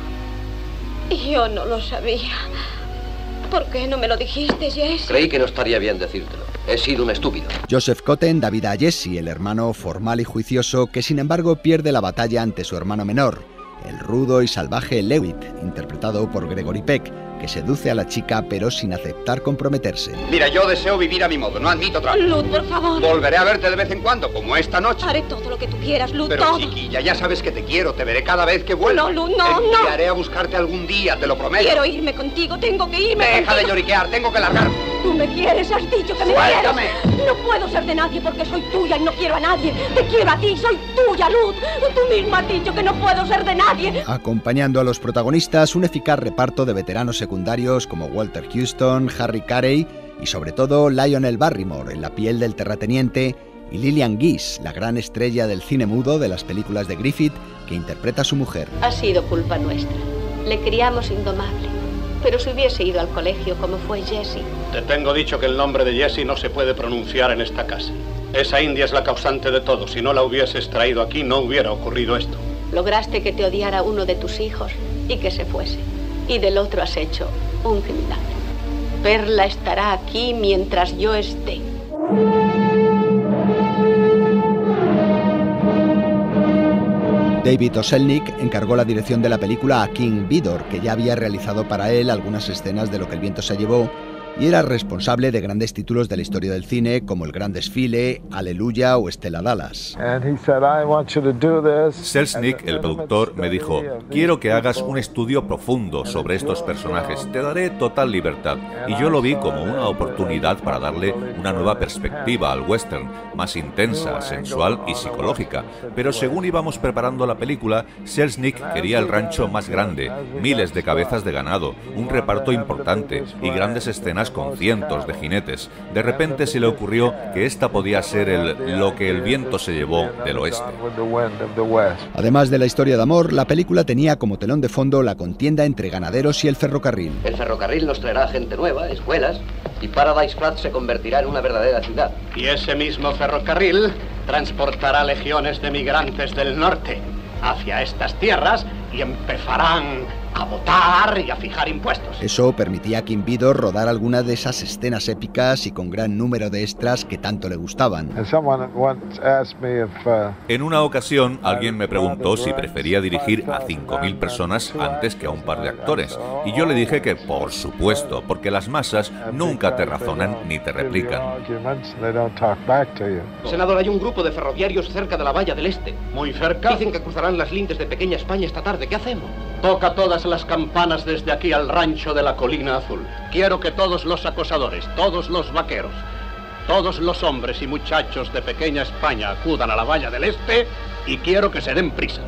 yo no lo sabía. ¿Por qué no me lo dijiste, Jesse? Creí que no estaría bien decírtelo. He sido un estúpido. Joseph Cotten da vida a Jesse, el hermano formal y juicioso que sin embargo pierde la batalla ante su hermano menor, el rudo y salvaje Lewitt, interpretado por Gregory Peck, que seduce a la chica pero sin aceptar comprometerse. Mira, yo deseo vivir a mi modo, no admito trampa. Luz, por favor. Volveré a verte de vez en cuando, como esta noche. Haré todo lo que tú quieras, Luz, Pero todo. chiquilla, ya sabes que te quiero, te veré cada vez que vuelva. No, Luz, no, no. Enviaré a buscarte algún día, te lo prometo. Quiero irme contigo, tengo que irme Deja contigo. de lloriquear, tengo que largar. Tú me quieres, has dicho que me ¡Suéltame! quieres. No puedo ser de nadie porque soy tuya y no quiero a nadie. Te quiero a ti, soy tuya, Luz. Tú misma has dicho que no puedo ser de nadie. Acompañando a los protagonistas, un eficaz reparto de veteranos secundarios como Walter Houston, Harry Carey y sobre todo Lionel Barrymore en la piel del terrateniente y Lillian Gish, la gran estrella del cine mudo de las películas de Griffith, que interpreta a su mujer. Ha sido culpa nuestra. Le criamos indomable. Pero si hubiese ido al colegio como fue Jessie. Te tengo dicho que el nombre de Jessie no se puede pronunciar en esta casa. Esa india es la causante de todo. Si no la hubieses traído aquí, no hubiera ocurrido esto. Lograste que te odiara uno de tus hijos y que se fuese. Y del otro has hecho un criminal. Perla estará aquí mientras yo esté. David O. Selznick encargó la dirección de la película a King Vidor, que ya había realizado para él algunas escenas de Lo que el viento se llevó, y era responsable de grandes títulos de la historia del cine como El Gran Desfile, Aleluya o Estela Dallas. Selznick, el productor, me dijo: quiero que hagas un estudio profundo sobre estos personajes, te daré total libertad. Y yo lo vi como una oportunidad para darle una nueva perspectiva al western, más intensa, sensual y psicológica. Pero según íbamos preparando la película, Selznick quería el rancho más grande, miles de cabezas de ganado, un reparto importante y grandes escenas con cientos de jinetes. De repente se le ocurrió que esta podía ser el Lo que el viento se llevó del oeste. Además de la historia de amor, la película tenía como telón de fondo la contienda entre ganaderos y el ferrocarril. El ferrocarril nos traerá gente nueva, escuelas, y Paradise Flats se convertirá en una verdadera ciudad. Y ese mismo ferrocarril transportará legiones de migrantes del norte hacia estas tierras y empezarán a votar y a fijar impuestos. Eso permitía a King Vidor rodar algunas de esas escenas épicas y con gran número de extras que tanto le gustaban. En una ocasión, alguien me preguntó si prefería dirigir a cinco mil personas antes que a un par de actores, y yo le dije que por supuesto, porque las masas nunca te razonan ni te replican. Senador, hay un grupo de ferroviarios cerca de la valla del este. ¿Muy cerca? Dicen que cruzarán las lindes de Pequeña España esta tarde. ¿Qué hacemos? Toca todas las campanas desde aquí al rancho de la Colina Azul. Quiero que todos los acosadores, todos los vaqueros, todos los hombres y muchachos de Pequeña España acudan a la valla del este y quiero que se den prisa.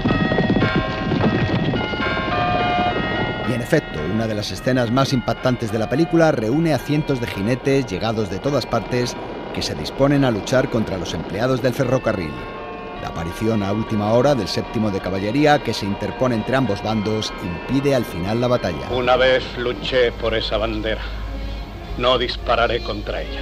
Y en efecto, una de las escenas más impactantes de la película reúne a cientos de jinetes llegados de todas partes que se disponen a luchar contra los empleados del ferrocarril. La aparición a última hora del séptimo de caballería, que se interpone entre ambos bandos, impide al final la batalla. Una vez luché por esa bandera. No dispararé contra ella.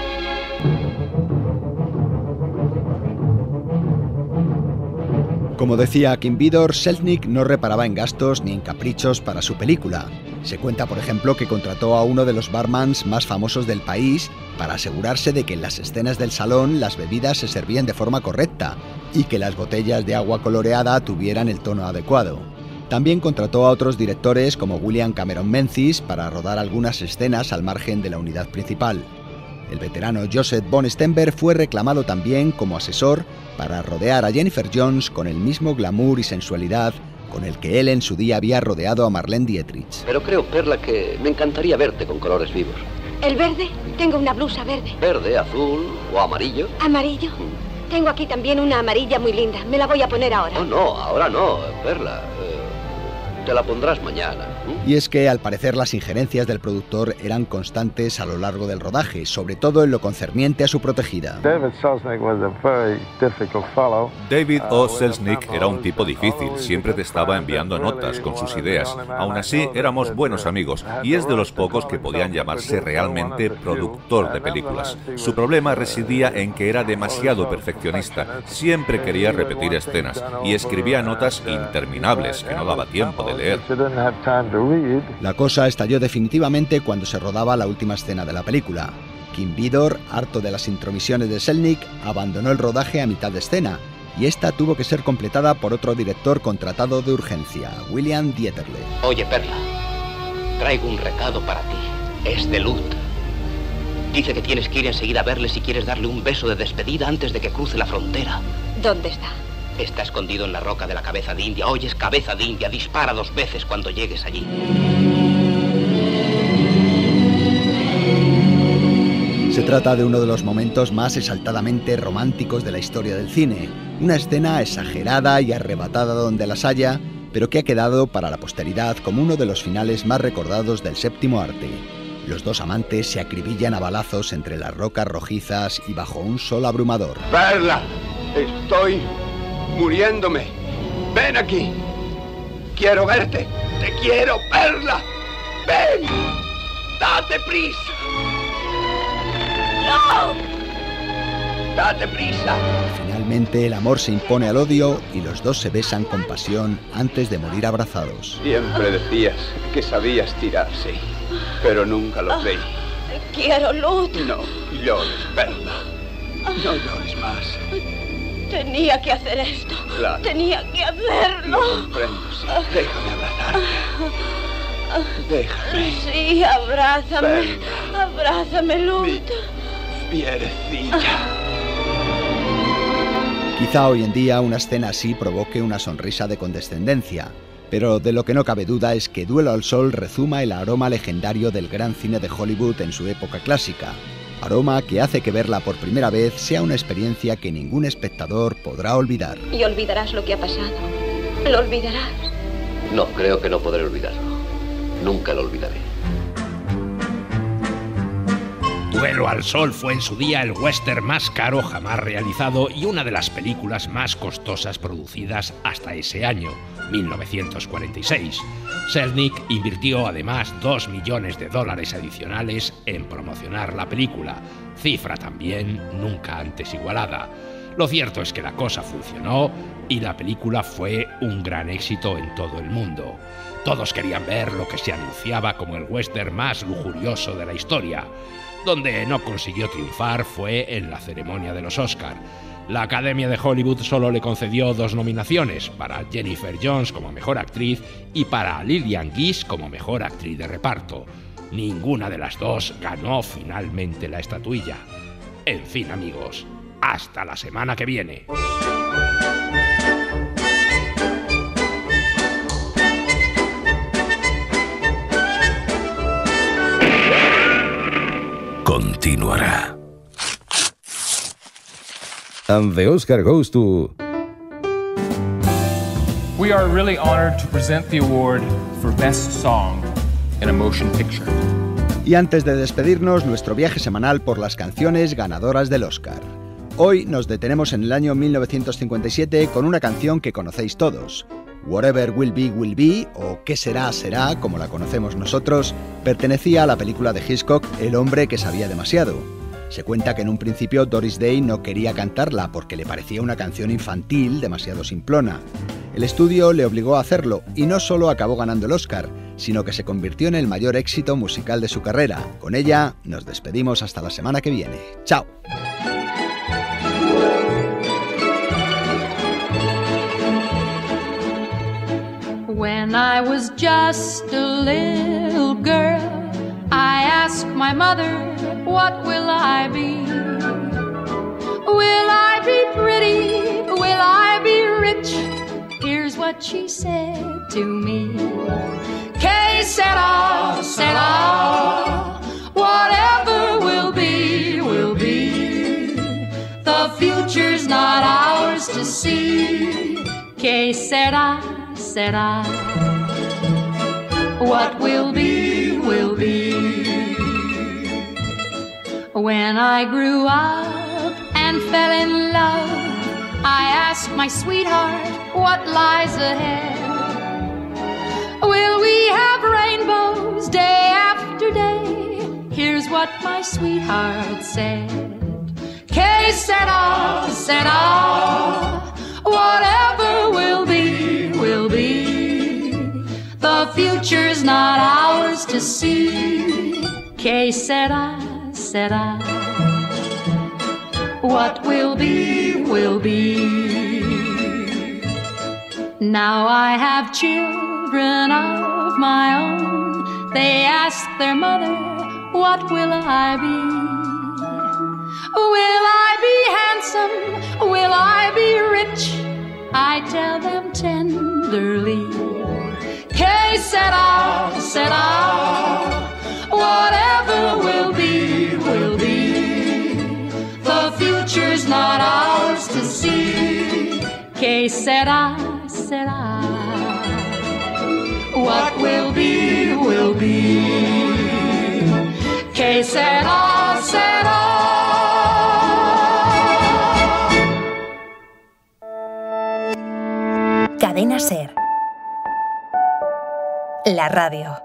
Como decía King Vidor, Selznick no reparaba en gastos ni en caprichos para su película. Se cuenta, por ejemplo, que contrató a uno de los barmans más famosos del país para asegurarse de que en las escenas del salón las bebidas se servían de forma correcta y que las botellas de agua coloreada tuvieran el tono adecuado. También contrató a otros directores como William Cameron Menzies para rodar algunas escenas al margen de la unidad principal. El veterano Joseph von Stenberg fue reclamado también como asesor para rodear a Jennifer Jones con el mismo glamour y sensualidad con el que él en su día había rodeado a Marlene Dietrich. Pero creo, Perla, que me encantaría verte con colores vivos. ¿El verde? Tengo una blusa verde. ¿Verde, azul o amarillo? ¿Amarillo? Mm. Tengo aquí también una amarilla muy linda. Me la voy a poner ahora. No, no, ahora no, Perla. Eh, te la pondrás mañana. ¿Mm? Y es que, al parecer, las injerencias del productor eran constantes a lo largo del rodaje, sobre todo en lo concerniente a su protegida. David O. Selznick era un tipo difícil, siempre te estaba enviando notas con sus ideas. Aún así, éramos buenos amigos, y es de los pocos que podían llamarse realmente productor de películas. Su problema residía en que era demasiado perfeccionista, siempre quería repetir escenas, y escribía notas interminables que no daba tiempo de leer. La cosa estalló definitivamente cuando se rodaba la última escena de la película. King Vidor, harto de las intromisiones de Selznick, abandonó el rodaje a mitad de escena, y esta tuvo que ser completada por otro director contratado de urgencia, William Dieterle. Oye, Perla, traigo un recado para ti. Es de Lut. Dice que tienes que ir enseguida a verle si quieres darle un beso de despedida antes de que cruce la frontera. ¿Dónde está? Está escondido en la roca de la Cabeza de India. Oyes, Cabeza de India, dispara dos veces cuando llegues allí. Se trata de uno de los momentos más exaltadamente románticos de la historia del cine. Una escena exagerada y arrebatada donde las haya, pero que ha quedado para la posteridad como uno de los finales más recordados del séptimo arte. Los dos amantes se acribillan a balazos entre las rocas rojizas y bajo un sol abrumador. ¡Perla! Estoy muriéndome. Ven aquí. Quiero verte. Te quiero, Perla. Ven. Date prisa. ¡No! ¡Date prisa! Finalmente el amor se impone al odio y los dos se besan con pasión antes de morir abrazados. Siempre decías que sabías tirar, sí, pero nunca lo creí. Quiero, Lut. No llores, Perla. No llores más. Tenía que hacer esto. Claro. Tenía que hacerlo. Lo comprendo, sí. Déjame abrazarte. Déjame. Sí, abrázame. Venga. Abrázame, Luz. Piercilla. Quizá hoy en día una escena así provoque una sonrisa de condescendencia, pero de lo que no cabe duda es que Duelo al Sol rezuma el aroma legendario del gran cine de Hollywood en su época clásica, aroma que hace que verla por primera vez sea una experiencia que ningún espectador podrá olvidar. Y olvidarás lo que ha pasado. Lo olvidarás. No, creo que no podré olvidarlo. Nunca lo olvidaré. Duelo al Sol fue en su día el western más caro jamás realizado y una de las películas más costosas producidas hasta ese año, mil novecientos cuarenta y seis. Selznick invirtió además dos millones de dólares adicionales en promocionar la película, cifra también nunca antes igualada. Lo cierto es que la cosa funcionó y la película fue un gran éxito en todo el mundo. Todos querían ver lo que se anunciaba como el western más lujurioso de la historia. Donde no consiguió triunfar fue en la ceremonia de los Oscar. La Academia de Hollywood solo le concedió dos nominaciones, para Jennifer Jones como mejor actriz y para Lillian Gish como mejor actriz de reparto. Ninguna de las dos ganó finalmente la estatuilla. En fin, amigos, hasta la semana que viene. Continuará. And the Oscar goes to... We are really honored to present the award for Best Song in a Motion Picture. Y antes de despedirnos, nuestro viaje semanal por las canciones ganadoras del Oscar. Hoy nos detenemos en el año mil novecientos cincuenta y siete con una canción que conocéis todos. Whatever Will Be, Will Be, o Qué será, será, como la conocemos nosotros, pertenecía a la película de Hitchcock El hombre que sabía demasiado. Se cuenta que en un principio Doris Day no quería cantarla porque le parecía una canción infantil demasiado simplona. El estudio le obligó a hacerlo y no solo acabó ganando el Oscar, sino que se convirtió en el mayor éxito musical de su carrera. Con ella nos despedimos hasta la semana que viene. ¡Chao! When I was just a little girl, I asked my mother, what will I be? Will I be pretty? Will I be rich? Here's what she said to me. Que sera, sera, whatever will be, will be. The future's not ours to see. Que sera, sera. What will be, will be. When I grew up and fell in love, I asked my sweetheart what lies ahead. Will we have rainbows day after day? Here's what my sweetheart said. Que sera, sera. Whatever will be, will be. The future's not ours to see. Que sera, sera. What will be, will be. Now I have children of my own. They ask their mother, what will I be? Will I be handsome? Will I be rich? I tell them tenderly. Que sera, sera. Whatever will be, will be. The future's not ours to see. Que sera, sera. What will be, will be. Que sera, sera. Cadena SER. La radio.